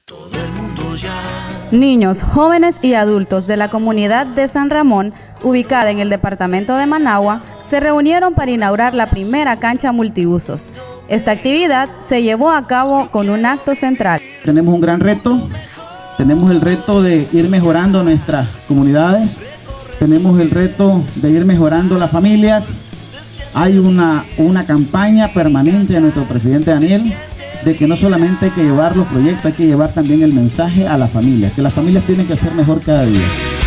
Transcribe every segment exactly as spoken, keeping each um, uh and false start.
Niños, jóvenes y adultos de la comunidad de San Ramón, ubicada en el departamento de Managua, se reunieron para inaugurar la primera cancha multiusos. Esta actividad se llevó a cabo con un acto central. Tenemos un gran reto, tenemos el reto de ir mejorando nuestras comunidades, tenemos el reto de ir mejorando las familias. Hay una, una campaña permanente de nuestro presidente Daniel, de que no solamente hay que llevar los proyectos, hay que llevar también el mensaje a las familias, que las familias tienen que ser mejor cada día.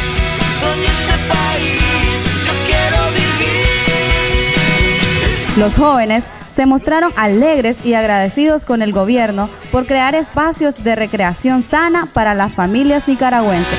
Los jóvenes se mostraron alegres y agradecidos con el gobierno por crear espacios de recreación sana para las familias nicaragüenses.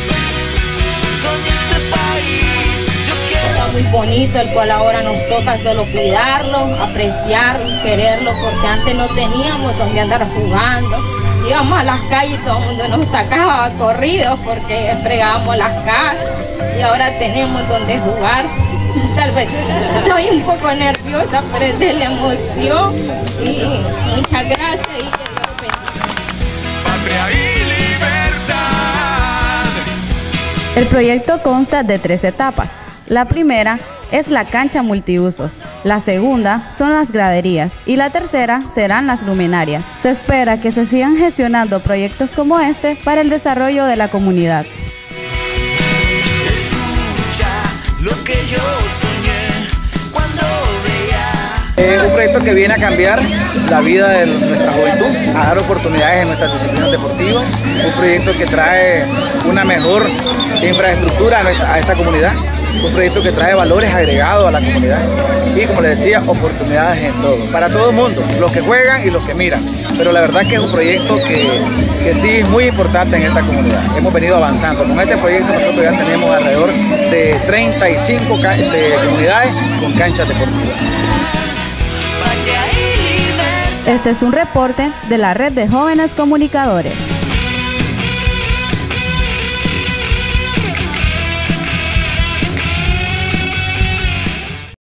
Muy bonito, el cual ahora nos toca solo cuidarlo, apreciarlo, quererlo, porque antes no teníamos donde andar jugando. Íbamos a las calles y todo el mundo nos sacaba corridos porque fregábamos las casas y ahora tenemos donde jugar. Tal vez estoy un poco nerviosa, pero es de la emoción y muchas gracias y que Dios bendiga. Patria y libertad. El proyecto consta de tres etapas. La primera es la cancha multiusos, la segunda son las graderías y la tercera serán las luminarias. Se espera que se sigan gestionando proyectos como este para el desarrollo de la comunidad. Escucha lo que yo soñé cuando veía. Es un proyecto que viene a cambiar la vida de nuestra juventud, a dar oportunidades en nuestras disciplinas deportivas, un proyecto que trae una mejor infraestructura a, nuestra, a esta comunidad, un proyecto que trae valores agregados a la comunidad y, como les decía, oportunidades en todo, para todo el mundo, los que juegan y los que miran. Pero la verdad que es un proyecto que, que sí es muy importante en esta comunidad. Hemos venido avanzando. Con este proyecto nosotros ya tenemos alrededor de treinta y cinco de comunidades con canchas deportivas. Este es un reporte de la Red de Jóvenes Comunicadores.